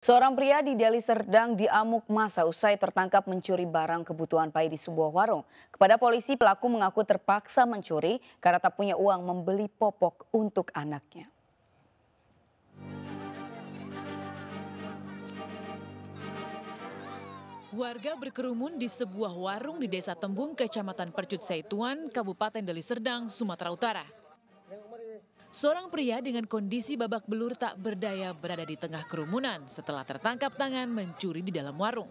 Seorang pria di Deli Serdang diamuk massa usai tertangkap mencuri barang kebutuhan pagi di sebuah warung. Kepada polisi, pelaku mengaku terpaksa mencuri karena tak punya uang membeli popok untuk anaknya. Warga berkerumun di sebuah warung di Desa Tembung, Kecamatan Percut Seituan, Kabupaten Deli Serdang, Sumatera Utara. Seorang pria dengan kondisi babak belur tak berdaya berada di tengah kerumunan setelah tertangkap tangan mencuri di dalam warung.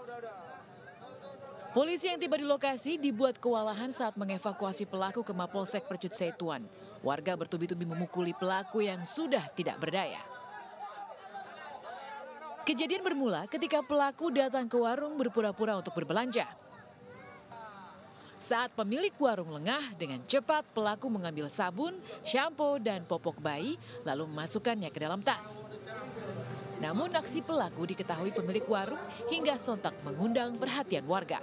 Polisi yang tiba di lokasi dibuat kewalahan saat mengevakuasi pelaku ke Mapolsek Percut Seituan. Warga bertubi-tubi memukuli pelaku yang sudah tidak berdaya. Kejadian bermula ketika pelaku datang ke warung berpura-pura untuk berbelanja. Saat pemilik warung lengah, dengan cepat pelaku mengambil sabun, shampoo, dan popok bayi, lalu memasukkannya ke dalam tas. Namun aksi pelaku diketahui pemilik warung hingga sontak mengundang perhatian warga.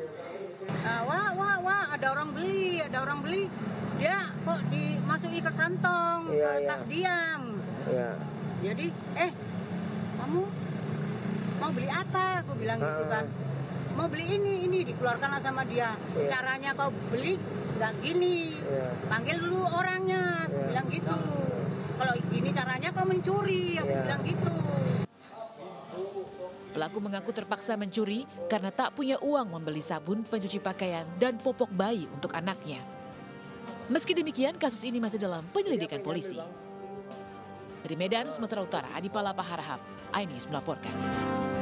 Wah, ada orang beli. Dia kok dimasuki ke kantong, ke tas diam. Iya. Jadi, kamu mau beli apa? Aku bilang gitu kan. Mau beli ini dikeluarkan sama dia. Caranya kau beli nggak gini. Panggil dulu orangnya, aku bilang gitu. Kalau gini caranya kau mencuri, aku bilang gitu. Pelaku mengaku terpaksa mencuri karena tak punya uang membeli sabun, pencuci pakaian, dan popok bayi untuk anaknya. Meski demikian, kasus ini masih dalam penyelidikan polisi. Dari Medan, Sumatera Utara, Adi Palapa Harahap, iNews melaporkan.